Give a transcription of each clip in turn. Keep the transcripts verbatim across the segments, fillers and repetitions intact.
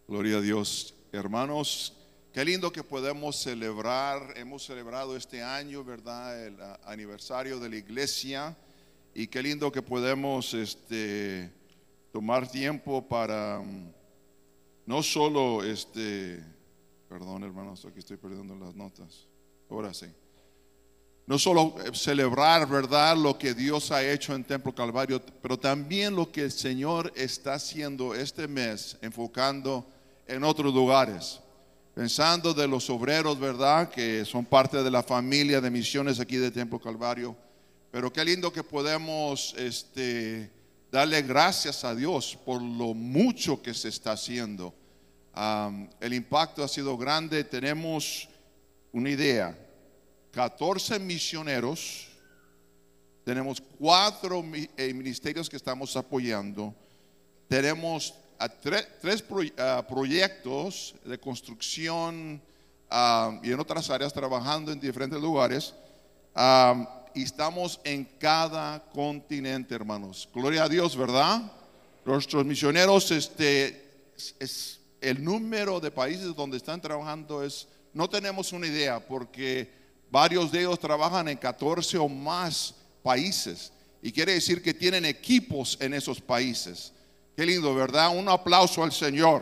Gloria a Dios, hermanos. Qué lindo que podemos celebrar. Hemos celebrado este año, ¿verdad? El uh, aniversario de la iglesia. Y qué lindo que podemos este, tomar tiempo para um, no solo, este, perdón hermanos, aquí estoy perdiendo las notas. Ahora sí. No solo celebrar, ¿verdad?, lo que Dios ha hecho en Templo Calvario, pero también lo que el Señor está haciendo este mes, enfocando en otros lugares. Pensando de los obreros, ¿verdad?, que son parte de la familia de misiones aquí de Templo Calvario. Pero qué lindo que podemos este, darle gracias a Dios por lo mucho que se está haciendo. Um, el impacto ha sido grande. Tenemos una idea. catorce misioneros, tenemos cuatro eh, ministerios que estamos apoyando, tenemos a tre tres pro uh, proyectos de construcción uh, y en otras áreas trabajando en diferentes lugares, uh, y estamos en cada continente, hermanos. Gloria a Dios, ¿verdad? Nuestros misioneros, este, es, es el número de países donde están trabajando es, no tenemos una idea, porque varios de ellos trabajan en catorce o más países y quiere decir que tienen equipos en esos países. Qué lindo, ¿verdad? Un aplauso al Señor.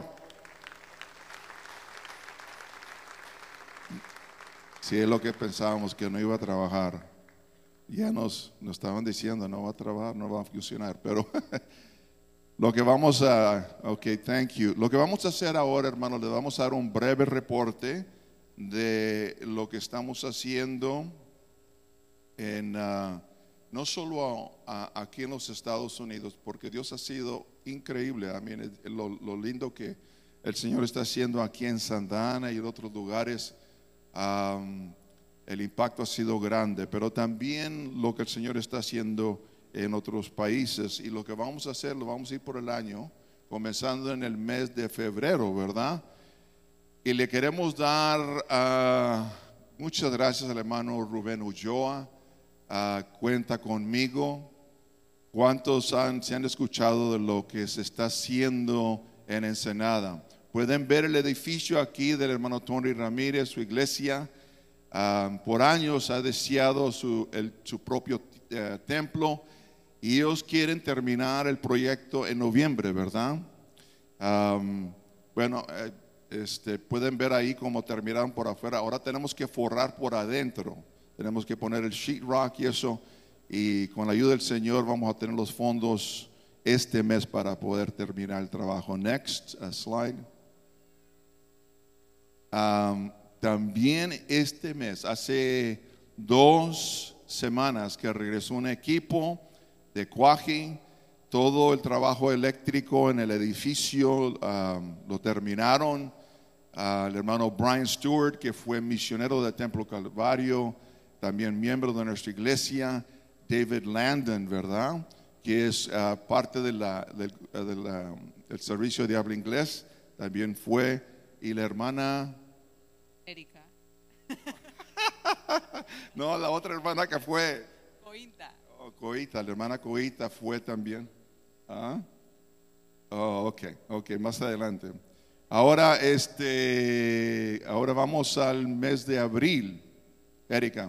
Si es lo que pensábamos, que no iba a trabajar. Ya nos, nos estaban diciendo, no va a trabajar, no va a funcionar. Pero lo que vamos a, ok, thank you. Lo que vamos a hacer ahora, hermanos, le vamos a dar un breve reporte de lo que estamos haciendo en, uh, no solo a, a, aquí en los Estados Unidos, porque Dios ha sido increíble. I mean, lo, lo lindo que el Señor está haciendo aquí en Santa Ana y en otros lugares. Um, el impacto ha sido grande, pero también lo que el Señor está haciendo en otros países. Y lo que vamos a hacer, lo vamos a ir por el año, comenzando en el mes de febrero, ¿verdad? Y le queremos dar uh, muchas gracias al hermano Rubén Ulloa. Uh, cuenta conmigo. ¿Cuántos han, se han escuchado de lo que se está haciendo en Ensenada? Pueden ver el edificio aquí del hermano Tony Ramírez, su iglesia. Uh, por años ha deseado su, el, su propio uh, templo y ellos quieren terminar el proyecto en noviembre, ¿verdad? Um, bueno, uh, Este, pueden ver ahí cómo terminaron por afuera. Ahora tenemos que forrar por adentro. Tenemos que poner el sheetrock y eso. Y con la ayuda del Señor vamos a tener los fondos este mes para poder terminar el trabajo. Next uh, slide. Um, también este mes, hace dos semanas que regresó un equipo de Cuaji. Todo el trabajo eléctrico en el edificio um, lo terminaron. Uh, el hermano Brian Stewart, que fue misionero del Templo Calvario, también miembro de nuestra iglesia. David Landon, ¿verdad?, que es uh, parte de la, del, uh, de la, del servicio de habla inglés, también fue. Y la hermana Erika. no, la otra hermana que fue Coita. oh, Coita, la hermana Coita fue también. ¿Ah? Oh, ok, ok, más adelante. Ahora, este, ahora vamos al mes de abril. Erika.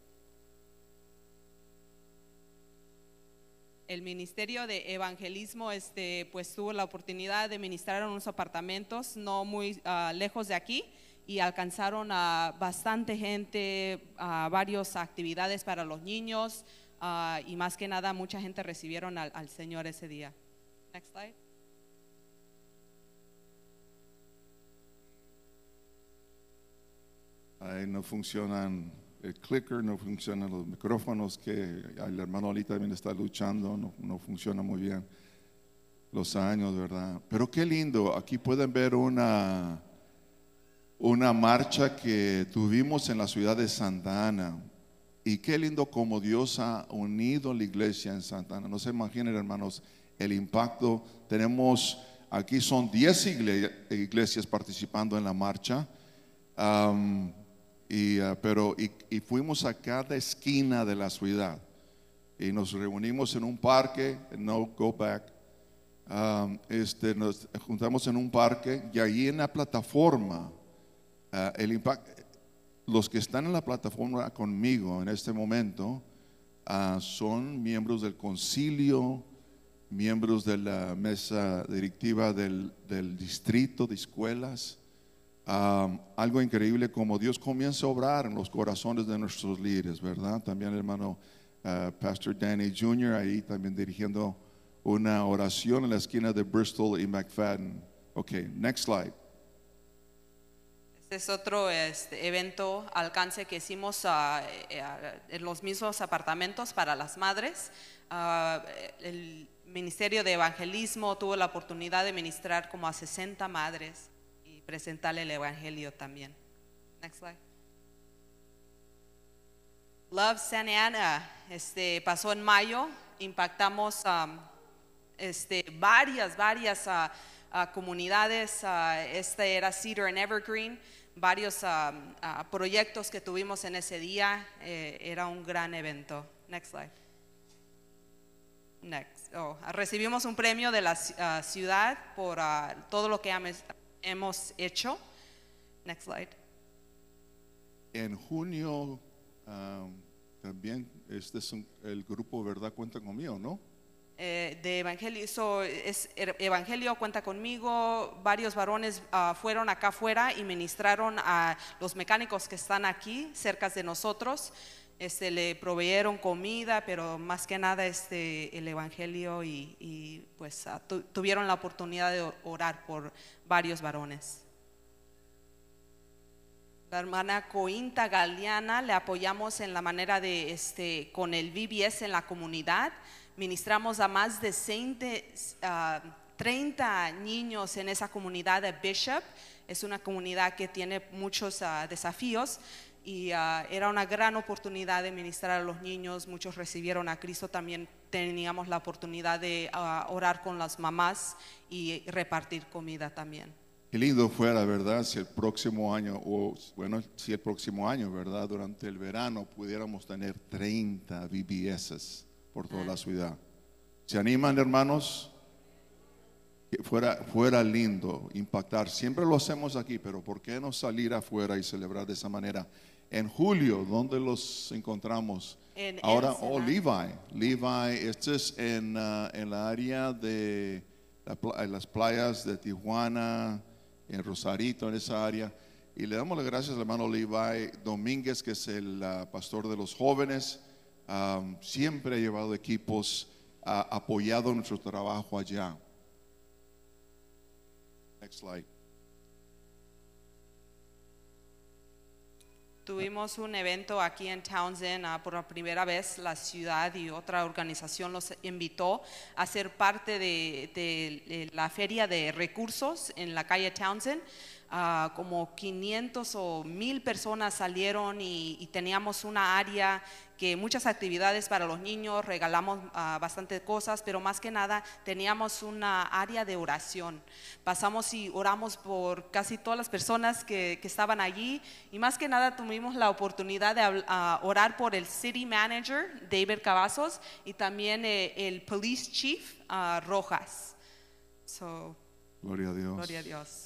El Ministerio de Evangelismo este, pues tuvo la oportunidad de ministrar en unos apartamentos no muy uh, lejos de aquí y alcanzaron a bastante gente, a varias actividades para los niños uh, y más que nada mucha gente recibieron al, al Señor ese día. Next slide. Ahí no funcionan el clicker, no funcionan los micrófonos, que el hermano Ali también está luchando, no, no funciona muy bien los años, ¿verdad? Pero qué lindo, aquí pueden ver una, una marcha que tuvimos en la ciudad de Santa Ana. Y qué lindo como Dios ha unido la iglesia en Santa Ana. No se imaginen, hermanos, el impacto. Tenemos, aquí son diez iglesias participando en la marcha. Um, y, uh, pero, y, y fuimos a cada esquina de la ciudad. Y nos reunimos en un parque, No Go Back. um, este, nos juntamos en un parque y ahí en la plataforma, uh, el impacto, los que están en la plataforma conmigo en este momento uh, son miembros del concilio, miembros de la mesa directiva del, del distrito de escuelas. Um, algo increíble como Dios comienza a obrar en los corazones de nuestros líderes, ¿verdad? También el hermano uh, Pastor Danny junior ahí también dirigiendo una oración en la esquina de Bristol y McFadden. Ok, next slide. Este es otro este, evento alcance que hicimos uh, uh, en los mismos apartamentos para las madres. Uh, el Ministerio de Evangelismo tuvo la oportunidad de ministrar como a sesenta madres y presentarle el Evangelio también. Next slide. Love Santa Ana este, pasó en mayo. Impactamos um, este, varias, varias uh, uh, comunidades. Uh, este era Cedar and Evergreen. Varios uh, uh, proyectos que tuvimos en ese día. Eh, era un gran evento. Next slide. Next. Oh, recibimos un premio de la uh, ciudad por uh, todo lo que hemos hecho. Next slide. En junio um, también este es un, el grupo Verdad Cuenta Conmigo, ¿no? Eh, de Evangelio, so, es, Evangelio Cuenta Conmigo. Varios varones uh, fueron acá afuera y ministraron a los mecánicos que están aquí cerca de nosotros. Este, le proveyeron comida, pero más que nada este, el Evangelio y, y pues uh, tu, tuvieron la oportunidad de orar por varios varones. La hermana Cointa Galeana le apoyamos en la manera de este, con el V B S en la comunidad. Ministramos a más de treinta niños en esa comunidad de Bishop. Es una comunidad que tiene muchos uh, desafíos. Y uh, era una gran oportunidad de ministrar a los niños. Muchos recibieron a Cristo. También teníamos la oportunidad de uh, orar con las mamás y repartir comida también. Qué lindo fuera, ¿verdad? Si el próximo año, o bueno, si el próximo año, ¿verdad? Durante el verano pudiéramos tener treinta V B S por toda la ciudad. ¿Se animan, hermanos? Que fuera, fuera lindo impactar. Siempre lo hacemos aquí, pero ¿por qué no salir afuera y celebrar de esa manera? En julio, ¿dónde los encontramos? En Ahora, Ensenada. oh, Levi. Levi, este es en, uh, en la área de la, en las playas de Tijuana, en Rosarito, en esa área. Y le damos las gracias al hermano Levi Domínguez, que es el uh, pastor de los jóvenes. Um, siempre ha llevado equipos, ha uh, apoyado nuestro trabajo allá. Next slide. Tuvimos un evento aquí en Townsend, uh, por la primera vez la ciudad y otra organización los invitó a ser parte de, de, de la feria de recursos en la calle Townsend. Uh, como quinientos o mil personas salieron y, y teníamos una área que muchas actividades para los niños, regalamos uh, bastante cosas, pero más que nada teníamos una área de oración. Pasamos y oramos por casi todas las personas que, que estaban allí, y más que nada tuvimos la oportunidad de uh, orar por el City Manager, David Cavazos, y también eh, el Police Chief, uh, Rojas. So, Gloria a Dios. Gloria a Dios.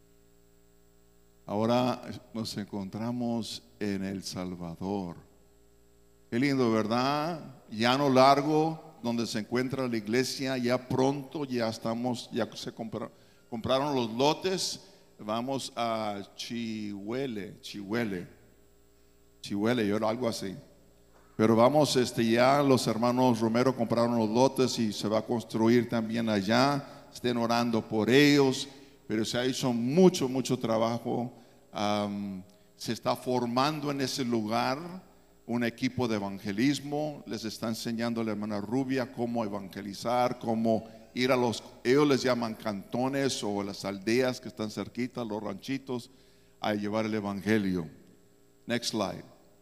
Ahora nos encontramos en El Salvador. Qué lindo, ¿verdad? Llano Largo, donde se encuentra la iglesia. Ya pronto, ya estamos, ya se compra, compraron los lotes. Vamos a Chihuele, Chihuele, Chihuele, yo algo así. Pero vamos, este, ya los hermanos Romero compraron los lotes y se va a construir también allá. Estén orando por ellos. Pero se ha hecho mucho, mucho trabajo. Um, se está formando en ese lugar un equipo de evangelismo. Les está enseñando la hermana Rubia cómo evangelizar, cómo ir a los, ellos les llaman cantones o las aldeas que están cerquitas, los ranchitos, a llevar el evangelio. Next slide.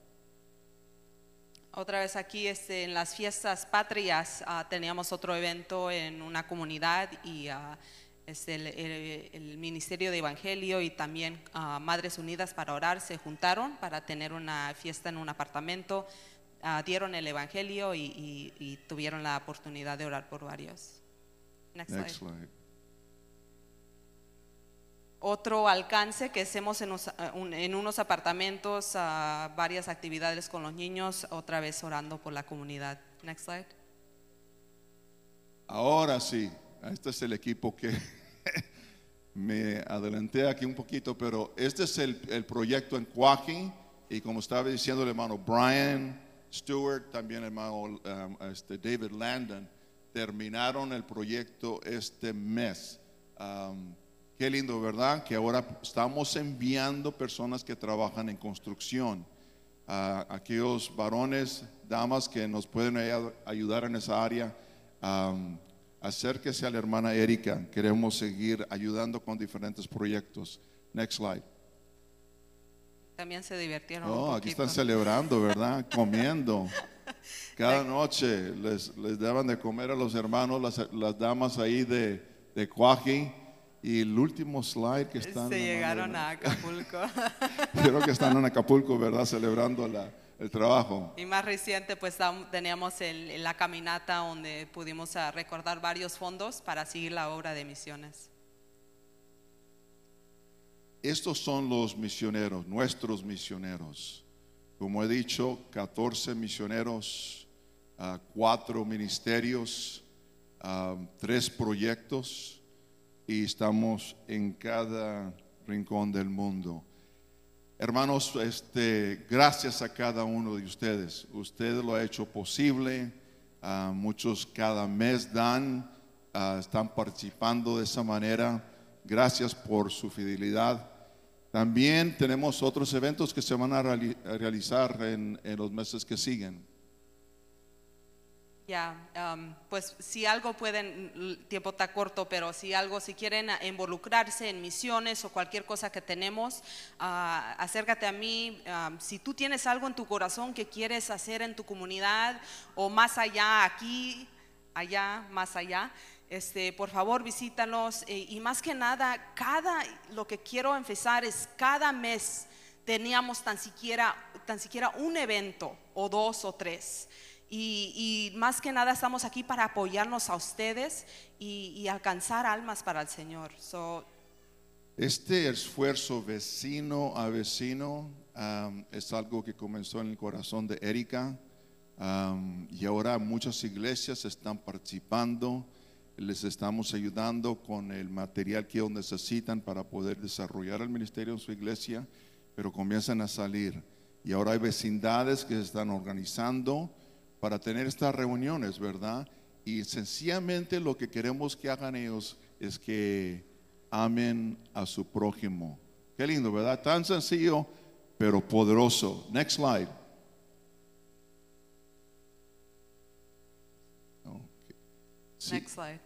Otra vez aquí este, en las fiestas patrias uh, teníamos otro evento en una comunidad y uh, Este, el, el, el Ministerio de Evangelio y también uh, Madres Unidas para Orar se juntaron para tener una fiesta en un apartamento, uh, dieron el Evangelio y, y, y tuvieron la oportunidad de orar por varios. Next Next slide. slide. Otro alcance que hacemos en, unos, en unos apartamentos, uh, varias actividades con los niños, otra vez orando por la comunidad. Next slide. Ahora sí, este es el equipo que me adelanté aquí un poquito, pero este es el, el proyecto en Joaquín, y como estaba diciendo el hermano Brian Stewart, también el hermano um, este David Landon, terminaron el proyecto este mes. Um, qué lindo, ¿verdad? Que ahora estamos enviando personas que trabajan en construcción. Uh, aquellos varones, damas que nos pueden ayudar en esa área. Um, acérquese a la hermana Erika. Queremos seguir ayudando con diferentes proyectos. Next slide. También se divirtieron Oh, un aquí poquito. están celebrando, ¿verdad? Comiendo. Cada noche les, les daban de comer a los hermanos, las, las damas ahí de, de Cuaji. Y el último slide que están. Se llegaron a Acapulco. Creo que están en Acapulco, ¿verdad? Celebrando la, el trabajo. Y más reciente, pues teníamos el, la caminata donde pudimos uh, recordar varios fondos para seguir la obra de misiones. Estos son los misioneros, nuestros misioneros. Como he dicho, catorce misioneros, uh, cuatro ministerios, uh, tres proyectos, y estamos en cada rincón del mundo. Hermanos, este, gracias a cada uno de ustedes. Ustedes lo han hecho posible. Uh, muchos cada mes dan, uh, están participando de esa manera. Gracias por su fidelidad. También tenemos otros eventos que se van a, reali a realizar en, en los meses que siguen. Ya, um, pues si algo pueden, el tiempo está corto, pero si algo, si quieren involucrarse en misiones o cualquier cosa que tenemos, uh, acércate a mí. Um, si tú tienes algo en tu corazón que quieres hacer en tu comunidad o más allá, aquí, allá, más allá, este, por favor visítanos. Eh, y más que nada, cada, lo que quiero empezar es cada mes teníamos tan siquiera, tan siquiera un evento o dos o tres. Y, y más que nada estamos aquí para apoyarnos a ustedes y, y alcanzar almas para el Señor. So, este esfuerzo vecino a vecino um, es algo que comenzó en el corazón de Erika, um, y ahora muchas iglesias están participando. Les estamos ayudando con el material que ellos necesitan para poder desarrollar el ministerio en su iglesia, pero comienzan a salir. Y ahora hay vecindades que se están organizando para tener estas reuniones, ¿verdad? Y sencillamente lo que queremos que hagan ellos es que amen a su prójimo. Qué lindo, ¿verdad? Tan sencillo, pero poderoso. Next slide. Okay. Sí. next slide.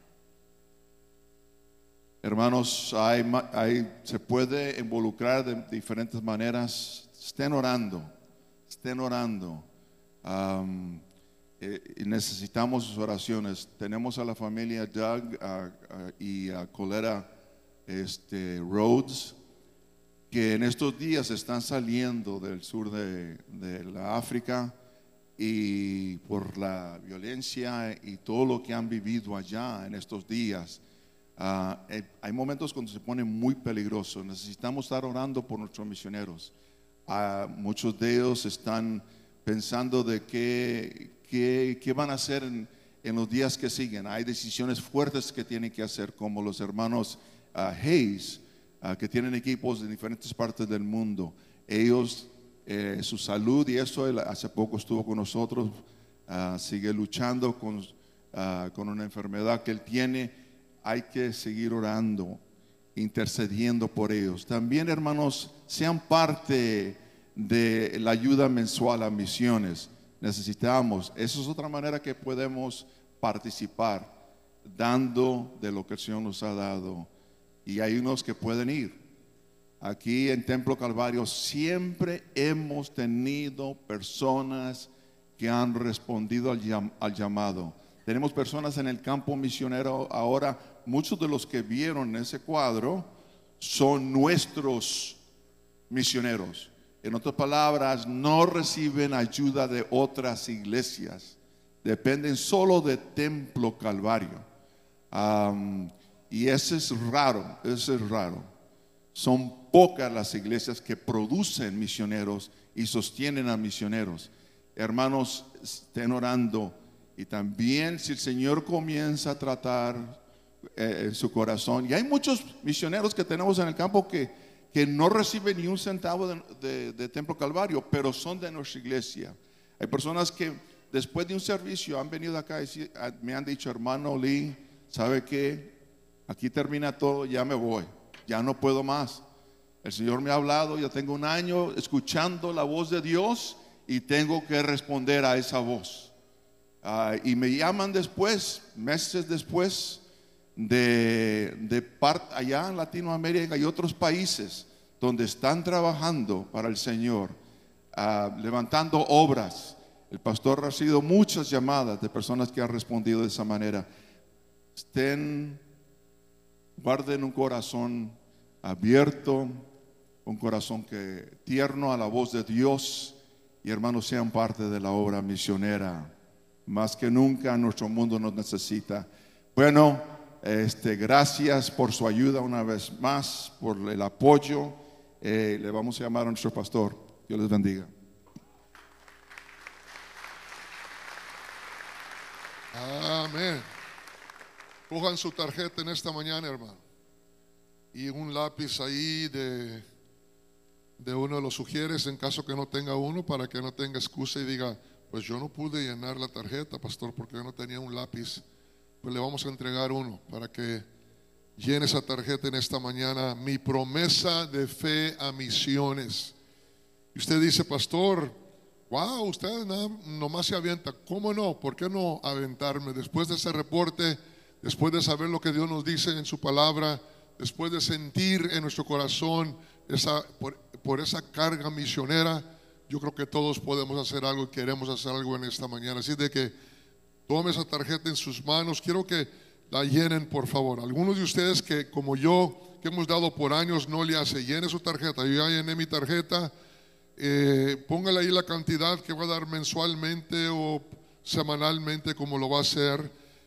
Hermanos, hay, hay, se puede involucrar de diferentes maneras. Estén orando, estén orando. Um, eh, necesitamos sus oraciones. Tenemos a la familia Doug uh, uh, y a Colera este, Rhodes, que en estos días están saliendo del sur de, de la África, y por la violencia y todo lo que han vivido allá en estos días. Uh, eh, hay momentos cuando se pone muy peligroso. Necesitamos estar orando por nuestros misioneros. Uh, muchos de ellos están pensando de qué, qué, qué van a hacer en, en los días que siguen. Hay decisiones fuertes que tienen que hacer, como los hermanos uh, Hayes, uh, que tienen equipos de diferentes partes del mundo. Ellos, eh, su salud y eso, él hace poco estuvo con nosotros, uh, sigue luchando con, uh, con una enfermedad que él tiene. Hay que seguir orando, intercediendo por ellos. También, hermanos, sean parte de la ayuda mensual a misiones. Necesitamos, esa es otra manera que podemos participar, dando de lo que el Señor nos ha dado. Y hay unos que pueden ir. Aquí en Templo Calvario siempre hemos tenido personas que han respondido al, llam al llamado. Tenemos personas en el campo misionero ahora. Muchos de los que vieron ese cuadro son nuestros misioneros. En otras palabras, no reciben ayuda de otras iglesias, dependen solo de Templo Calvario. Am, y eso es raro, eso es raro. Son pocas las iglesias que producen misioneros y sostienen a misioneros. Hermanos, estén orando. Y también si el Señor comienza a tratar eh, en su corazón, y hay muchos misioneros que tenemos en el campo que, que no reciben ni un centavo de, de, de Templo Calvario, pero son de nuestra iglesia. Hay personas que después de un servicio han venido acá y me han dicho: hermano Lee, ¿sabe qué? Aquí termina todo, ya me voy, ya no puedo más. El Señor me ha hablado, ya tengo un año escuchando la voz de Dios y tengo que responder a esa voz. Uh, y me llaman después, meses después, de, de part, allá en Latinoamérica y otros países donde están trabajando para el Señor, uh, levantando obras. El pastor ha recibido muchas llamadas de personas que han respondido de esa manera. Estén, guarden un corazón abierto, un corazón que tierno a la voz de Dios, y hermanos, sean parte de la obra misionera. Más que nunca nuestro mundo nos necesita. Bueno, este, gracias por su ayuda una vez más, por el apoyo. Eh, le vamos a llamar a nuestro pastor. Dios les bendiga. Amén. Cojan su tarjeta en esta mañana, hermano, y un lápiz ahí de, de uno de los sugieres, en caso que no tenga uno, para que no tenga excusa y diga: pues yo no pude llenar la tarjeta, pastor, porque yo no tenía un lápiz. Pues le vamos a entregar uno para que llene esa tarjeta en esta mañana. Mi promesa de fe a misiones. Y usted dice: pastor, wow, usted nada, nomás se avienta. ¿Cómo no? ¿Por qué no aventarme? Después de ese reporte, después de saber lo que Dios nos dice en su palabra, después de sentir en nuestro corazón esa, por, por esa carga misionera, yo creo que todos podemos hacer algo y queremos hacer algo en esta mañana. Así de que tome esa tarjeta en sus manos. Quiero que la llenen, por favor. Algunos de ustedes que, como yo, que hemos dado por años, no le hace, llene su tarjeta. Yo ya llené mi tarjeta. Eh, póngale ahí la cantidad que va a dar mensualmente o semanalmente, como lo va a hacer.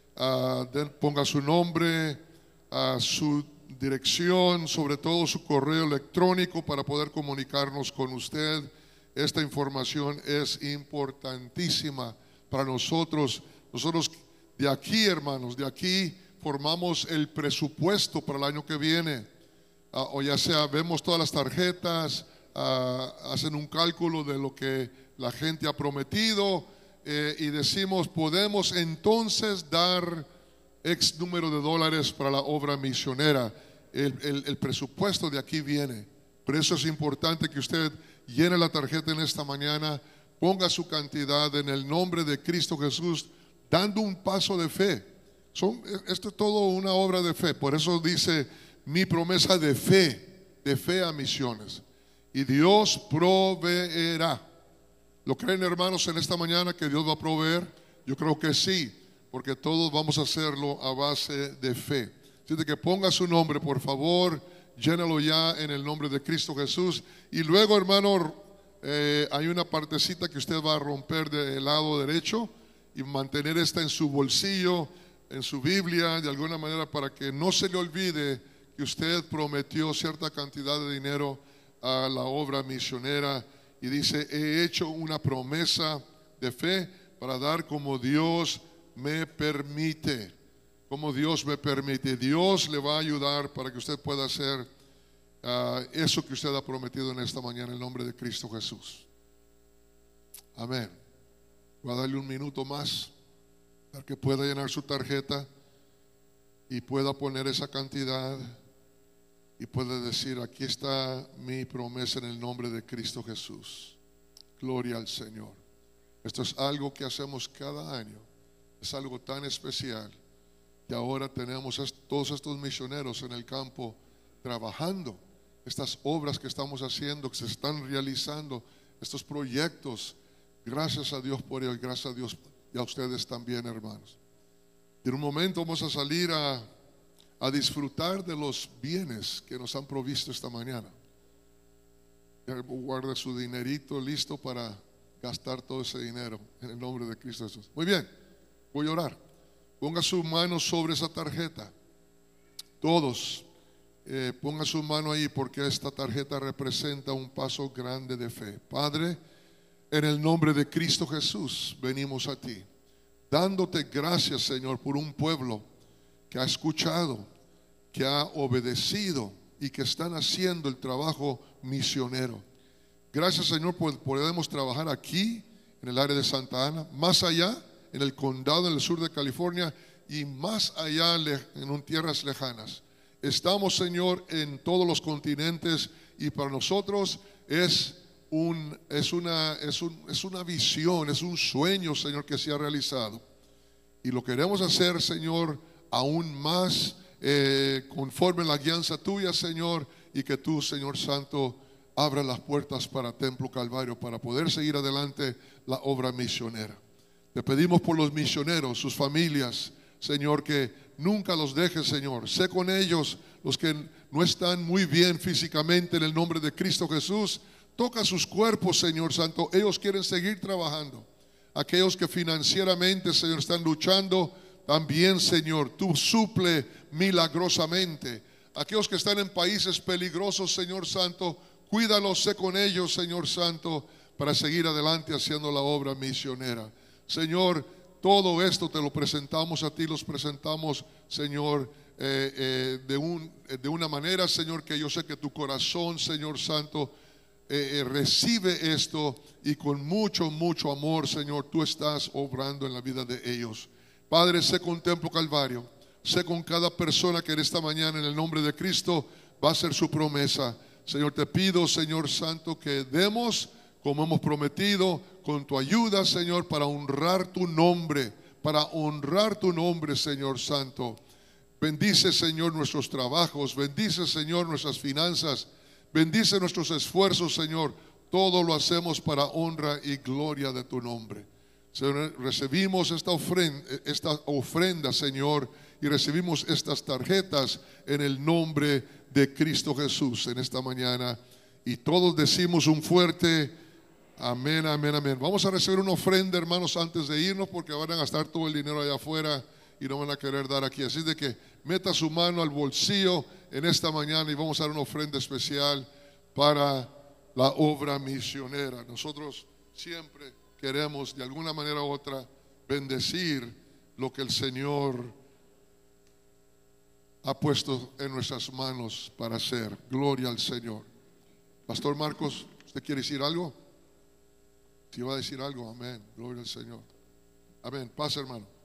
Uh, de, ponga su nombre, uh, su dirección, sobre todo su correo electrónico para poder comunicarnos con usted. Esta información es importantísima para nosotros. Nosotros de aquí, hermanos, de aquí formamos el presupuesto para el año que viene. Uh, o ya sea, vemos todas las tarjetas, uh, hacen un cálculo de lo que la gente ha prometido eh, y decimos: podemos entonces dar X número de dólares para la obra misionera. El, el, el presupuesto de aquí viene. Por eso es importante que usted llene la tarjeta en esta mañana, ponga su cantidad en el nombre de Cristo Jesús, dando un paso de fe. Son, esto es todo una obra de fe. Por eso dice: mi promesa de fe, de fe a misiones. Y Dios proveerá. ¿Lo creen, hermanos, en esta mañana que Dios va a proveer? Yo creo que sí, porque todos vamos a hacerlo a base de fe. Así de que ponga su nombre, por favor. Llénalo ya en el nombre de Cristo Jesús. Y luego, hermano, eh, hay una partecita que usted va a romper del lado derecho y mantener esta en su bolsillo, en su Biblia, de alguna manera, para que no se le olvide que usted prometió cierta cantidad de dinero a la obra misionera. Y dice: he hecho una promesa de fe para dar como Dios me permite. Como Dios me permite. Dios le va a ayudar para que usted pueda hacer uh, eso que usted ha prometido en esta mañana, en el nombre de Cristo Jesús. Amén. Voy a darle un minuto más para que pueda llenar su tarjeta y pueda poner esa cantidad y pueda decir: aquí está mi promesa en el nombre de Cristo Jesús. Gloria al Señor. Esto es algo que hacemos cada año. Es algo tan especial. Y ahora tenemos todos estos misioneros en el campo trabajando. Estas obras que estamos haciendo, que se están realizando, estos proyectos. Gracias a Dios por ello y gracias a Dios y a ustedes también, hermanos. Y en un momento vamos a salir a, a disfrutar de los bienes que nos han provisto esta mañana. Guarda su dinerito listo para gastar todo ese dinero en el nombre de Cristo Jesús. Muy bien, voy a orar. ponga su mano sobre esa tarjeta. Todos, eh, ponga su mano ahí, porque esta tarjeta representa un paso grande de fe. Padre, en el nombre de Cristo Jesús, venimos a ti, dándote gracias, Señor, por un pueblo que ha escuchado, que ha obedecido y que están haciendo el trabajo misionero. Gracias, Señor, por podemos trabajar aquí en el área de Santa Ana, más allá en el condado en el sur de California y más allá en un tierras lejanas. Estamos, Señor, en todos los continentes y para nosotros es un es una es un, es una visión, es un sueño, Señor, que se ha realizado. Y lo queremos hacer, Señor, aún más eh, conforme a la guianza tuya, Señor, y que tú, Señor Santo, abra las puertas para Templo Calvario para poder seguir adelante la obra misionera. Te pedimos por los misioneros, sus familias, Señor, que nunca los dejes, Señor. Sé con ellos, los que no están muy bien físicamente, en el nombre de Cristo Jesús. Toca sus cuerpos, Señor Santo. Ellos quieren seguir trabajando. Aquellos que financieramente, Señor, están luchando, también, Señor, tú suple milagrosamente. Aquellos que están en países peligrosos, Señor Santo, cuídalos, sé con ellos, Señor Santo, para seguir adelante haciendo la obra misionera. Señor, todo esto te lo presentamos a ti, los presentamos, Señor, eh, eh, de, un, de una manera, Señor, que yo sé que tu corazón, Señor Santo, eh, eh, recibe esto y con mucho, mucho amor, Señor, tú estás obrando en la vida de ellos. Padre, sé con Templo Calvario, sé con cada persona que en esta mañana, en el nombre de Cristo, va a ser su promesa. Señor, te pido, Señor Santo, que demos como hemos prometido, con tu ayuda, Señor, para honrar tu nombre, para honrar tu nombre, Señor Santo. Bendice, Señor, nuestros trabajos, bendice, Señor, nuestras finanzas, bendice nuestros esfuerzos, Señor. Todo lo hacemos para honra y gloria de tu nombre. Señor, recibimos esta ofrenda, esta ofrenda, Señor, y recibimos estas tarjetas en el nombre de Cristo Jesús en esta mañana. Y todos decimos un fuerte amén, amén, amén. Vamos a recibir una ofrenda, hermanos, antes de irnos, porque van a gastar todo el dinero allá afuera y no van a querer dar aquí. Así de que meta su mano al bolsillo en esta mañana y vamos a dar una ofrenda especial para la obra misionera. Nosotros siempre queremos de alguna manera u otra bendecir lo que el Señor ha puesto en nuestras manos para hacer. Gloria al Señor. Pastor Marcos, ¿usted quiere decir algo? Si va a decir algo, amén. Gloria al Señor. Amén. Pasa, hermano.